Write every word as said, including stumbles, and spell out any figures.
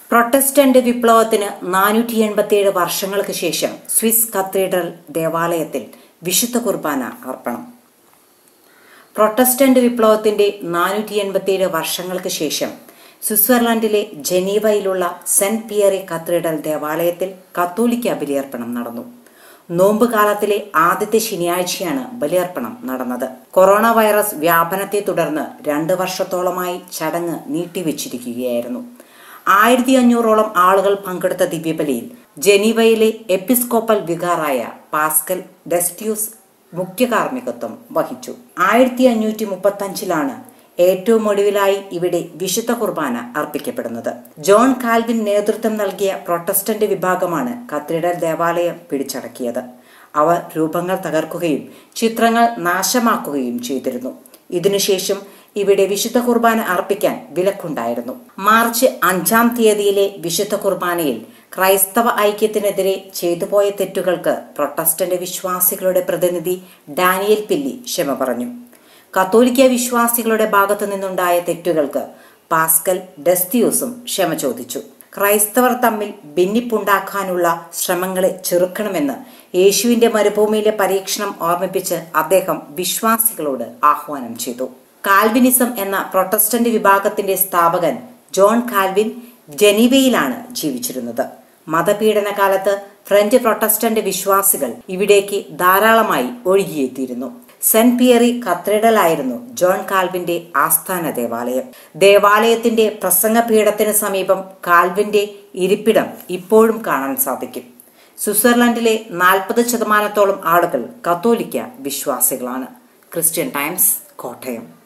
Protestant വിപ്ലവത്തിന് നാനൂറ്റി എൺപത്തിയേഴ് വർഷങ്ങൾക്ക് ശേഷം സ്വിസ് കത്തീഡ്രൽ ദേവാലയത്തിൽ വിശുദ്ധ കുർബാന അർപ്പണം. പ്രൊട്ടസ്റ്റന്റ് വിപ്ലവത്തിന്റെ നാനൂറ്റി എൺപത്തിയേഴ് വർഷങ്ങൾക്ക് ശേഷം സ്വിറ്റ്സർലൻഡിലെ ജനീവയിലുള്ള സെന്റ് പിയറി കത്തീഡ്രൽ ദേവാലയത്തിൽ കത്തോലിക്ക ബലിയർപ്പണം നടന്നു. നോമ്പ് കാലത്തിലെ ആദ്യത്തെ ശനിയാഴ്ചയാണ് ബലിയർപ്പണം നടന്നത്. കൊറോണ വൈറസ് വ്യാപനത്തെ തുടർന്ന് രണ്ട് വർഷത്തോളമായി ചടങ്ങ് നീട്ടിവെച്ചിരിക്കുകയായിരുന്നു. ആയിരത്തി അഞ്ഞൂറോളം ആളുകൾ പങ്കെടുത്ത ദിവ്യബലിയിൽ ജനീവയിലെ എപ്പിസ്കോപ്പൽ വികാറായ പാസ്കൽ ഡെസ്റ്യൂസ് മുഖ്യ കാർമ്മികത്വം വഹിച്ചു. ആയിരത്തി അഞ്ഞൂറ്റി മുപ്പത്തി അഞ്ചിലാണ് ഏറ്റവും ഒടുവിലായി ഇവിടെ വിശുദ്ധ കുർബാന അർപ്പിക്കപ്പെടുന്നത്. ജോൺ കാൽവിൻ നേതൃത്വം നൽകിയ പ്രൊട്ടസ്റ്റന്റ് വിഭാഗമാണ് കത്തീഡ്രൽ ദേവാലയം പിടിച്ചടക്കിയത്. അവർ രൂപങ്ങൾ തകർക്കുകയും ചിത്രങ്ങൾ നാശമാക്കുകയും ചെയ്തിരുന്നു. ഇതിനുശേഷം ഇവിടെ വിശുദ്ധ കുർബാന അർപ്പിക്കാൻ വിലക്കുണ്ടായിരുന്നു. മാർച്ച് അഞ്ചാം തീയതിയിലെ വിശുദ്ധ കുർബാനയിൽ ക്രൈസ്തവ ഐക്യത്തിനെതിരെ ചെയ്തുപോയ തെറ്റുകൾക്ക് പ്രൊട്ടസ്റ്റന്റ് വിശ്വാസികളുടെ പ്രതിനിധി ഡാനിയൽ പില്ലി ക്ഷമ പറഞ്ഞു. കത്തോലിക്ക വിശ്വാസികളുടെ ഭാഗത്തു നിന്നുണ്ടായ തെറ്റുകൾക്ക് പാസ്കൽ ഡെസ്റ്റിയൂസും ക്ഷമ ചോദിച്ചു. ക്രൈസ്തവർ തമ്മിൽ ഭിന്നിപ്പുണ്ടാക്കാനുള്ള ശ്രമങ്ങളെ ചെറുക്കണമെന്ന് യേശുവിന്റെ മരുഭൂമിയിലെ പരീക്ഷണം ഓർമ്മിപ്പിച്ച് അദ്ദേഹം വിശ്വാസികളോട് ആഹ്വാനം ചെയ്തു. കാൽവിനിസം എന്ന പ്രൊട്ടസ്റ്റന്റ് വിഭാഗത്തിന്റെ സ്ഥാപകൻ ജോൺ കാൽവിൻ ജനീവയിലാണ് ജീവിച്ചിരുന്നത്. മതപീഡന കാലത്ത് ഫ്രഞ്ച് പ്രൊട്ടസ്റ്റന്റ് വിശ്വാസികൾ ഇവിടേക്ക് ധാരാളമായി ഒഴുകിയെത്തിയിരുന്നു. സെന്റ് പിയറി കത്തീഡ്രലായിരുന്നു ജോൺ കാൽവിന്റെ ആസ്ഥാന ദേവാലയം. ദേവാലയത്തിന്റെ പ്രസംഗപീഠത്തിന് സമീപം കാൽവിന്റെ ഇരിപ്പിടം ഇപ്പോഴും കാണാൻ സാധിക്കും. സ്വിറ്റ്സർലൻഡിലെ നാൽപ്പത് ശതമാനത്തോളം ആളുകൾ കത്തോലിക്ക വിശ്വാസികളാണ്. Christian Times, Kottayam.